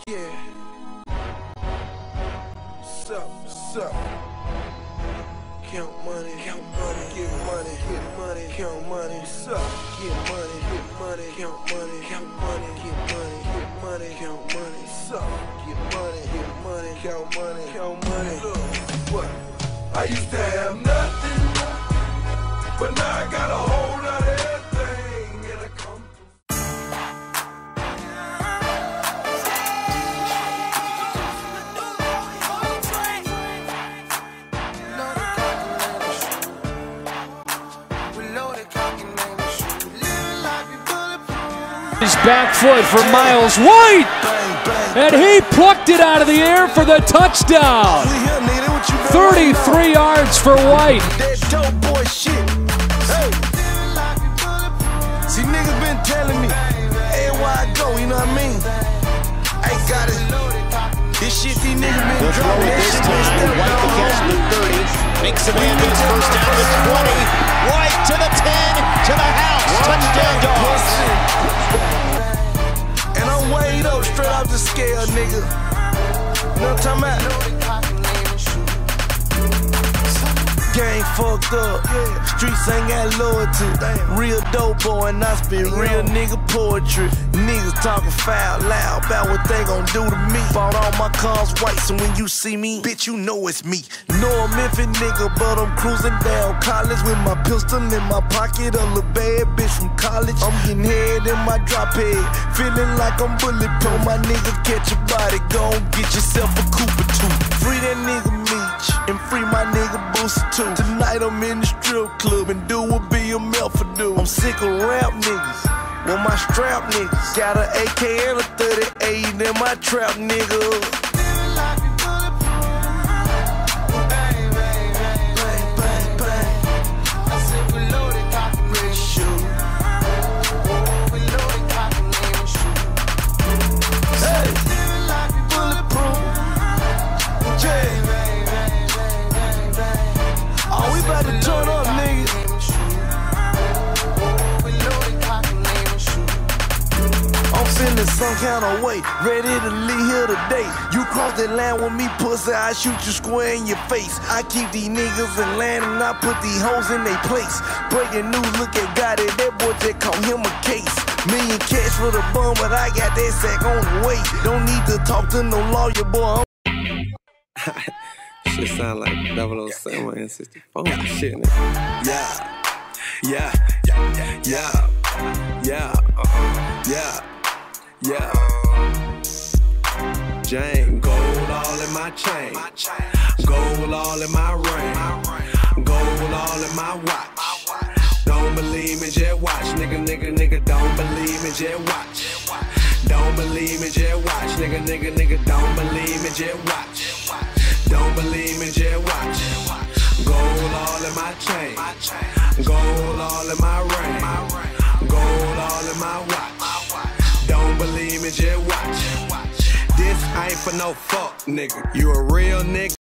Yeah. What's up? Count money, get money, count money. What's up? Get money, count money, get money, count money. What's up? Get money, count money. Look, what? I used to have nothing, but now I got a whole lot of everything, and I come His back foot for Miles White, and he plucked it out of the air for the touchdown. 33 yards for White. that dope boy shit. Hey. See, niggas been telling me, everywhere I go, you know what I mean? I got it. This shit these niggas been They'll throw it this time. White to catch the 30. Makes it in his first down to 20. White to the 10, to the house. Touchdown, Dogs. And I'm weighed up straight off the scale, nigga. You know what I'm talking about? Gang fucked up, streets ain't got loyalty. Real dope boy and I spit real nigga poetry. Niggas talking foul loud about what they gon' do to me. Bought all my cars white, so when you see me, bitch, you know it's me. Know I'm Memphis nigga, but I'm cruising down college with my pistol in my pocket. A little bad bitch from college. I'm getting head in my drop head, feeling like I'm bulletproof. My nigga catch a body, gon' get yourself a Cooper too. Free that nigga Meech and free my nigga Booster too. Tonight I'm in the strip club and do what BMF for do. I'm sick of rap niggas with my strap niggas. Got an AK and a 38 in my trap nigga. Some kind of way, ready to leave here today. You cross that line with me, pussy, I shoot you square in your face. I keep these niggas in line and I put these hoes in their place. Breaking news, look at Gotti, that boy just caught him a case. Million cash for the bum, but I got that sack on the way. Don't need to talk to no lawyer, boy. Shit sound like 007 and 64 and shit. Yeah. Jane, gold all in my chain, gold all in my ring, gold all in my watch. Don't believe me, just watch, nigga, don't believe me, just watch. Don't believe me, just watch, nigga, don't believe me, just watch. Don't believe me, just watch. Gold all in my chain, gold all in my ring, gold all in my watch. Don't believe me, just watch. This ain't for no fuck, nigga. You a real nigga.